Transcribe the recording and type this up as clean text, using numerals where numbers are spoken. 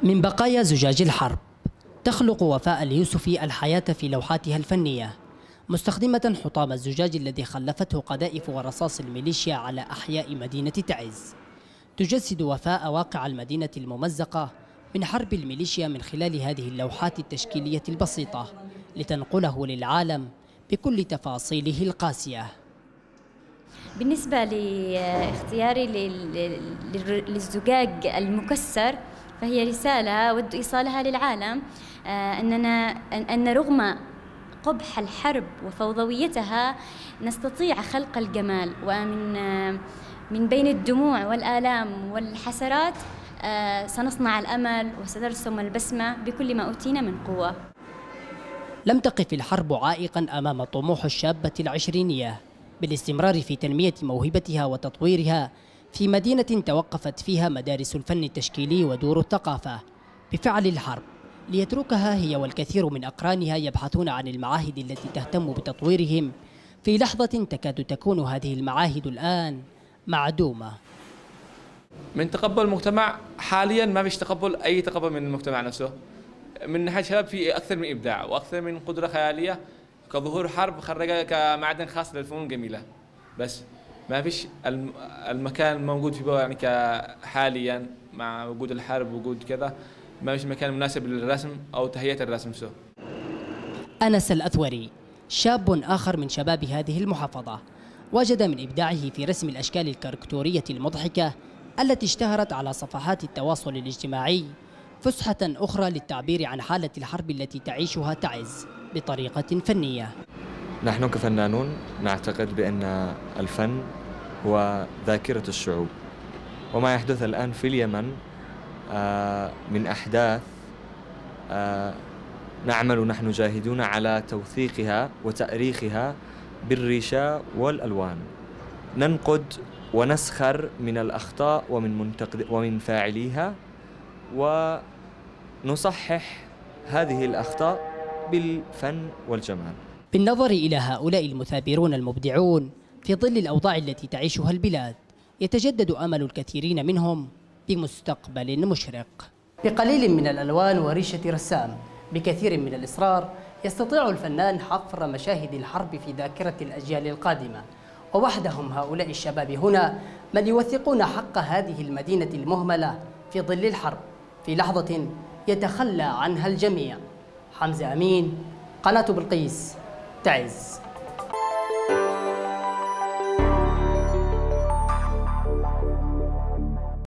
من بقايا زجاج الحرب تخلق وفاء اليوسفي الحياة في لوحاتها الفنية، مستخدمة حطام الزجاج الذي خلفته قذائف ورصاص الميليشيا على أحياء مدينة تعز. تجسد وفاء واقع المدينة الممزقة من حرب الميليشيا من خلال هذه اللوحات التشكيلية البسيطة، لتنقله للعالم بكل تفاصيله القاسية. بالنسبة لاختياري للزجاج المكسر، فهي رسالة أود إيصالها للعالم، أن رغم قبح الحرب وفوضويتها نستطيع خلق الجمال، ومن بين الدموع والآلام والحسرات سنصنع الأمل وسنرسم البسمة بكل ما أوتينا من قوة. لم تقف الحرب عائقا أمام طموح الشابة العشرينية بالاستمرار في تنمية موهبتها وتطويرها في مدينة توقفت فيها مدارس الفن التشكيلي ودور الثقافة بفعل الحرب، ليتركها هي والكثير من أقرانها يبحثون عن المعاهد التي تهتم بتطويرهم في لحظة تكاد تكون هذه المعاهد الآن معدومة. من تقبل المجتمع حاليا ما فيش أي تقبل من المجتمع نفسه. من ناحية الشباب في أكثر من إبداع وأكثر من قدرة خيالية، كظهور حرب خرجها كمعدن خاص للفنون الجميلة، بس ما فيش المكان الموجود فيه يعني حاليا مع وجود الحرب وجود كذا، ما فيش مكان مناسب للرسم أو تهيئة الرسم نفسه. أنس الأثوري شاب آخر من شباب هذه المحافظة، وجد من إبداعه في رسم الأشكال الكاريكاتورية المضحكة التي اشتهرت على صفحات التواصل الاجتماعي فسحة أخرى للتعبير عن حالة الحرب التي تعيشها تعز بطريقة فنية. نحن كفنانون نعتقد بأن الفن هو ذاكرة الشعوب، وما يحدث الآن في اليمن من أحداث نعمل نحن جاهدون على توثيقها وتأريخها بالريشة والألوان. ننقد ونسخر من الأخطاء ومن فاعليها، ونصحح هذه الأخطاء بالفن والجمال. بالنظر إلى هؤلاء المثابرون المبدعون في ظل الأوضاع التي تعيشها البلاد، يتجدد أمل الكثيرين منهم بمستقبل مشرق. بقليل من الألوان وريشة رسام، بكثير من الإصرار، يستطيع الفنان حفر مشاهد الحرب في ذاكرة الأجيال القادمة. ووحدهم هؤلاء الشباب هنا من يوثقون حق هذه المدينة المهملة في ظل الحرب في لحظة يتخلى عنها الجميع. حمزة أمين، قناة بلقيس، تعز.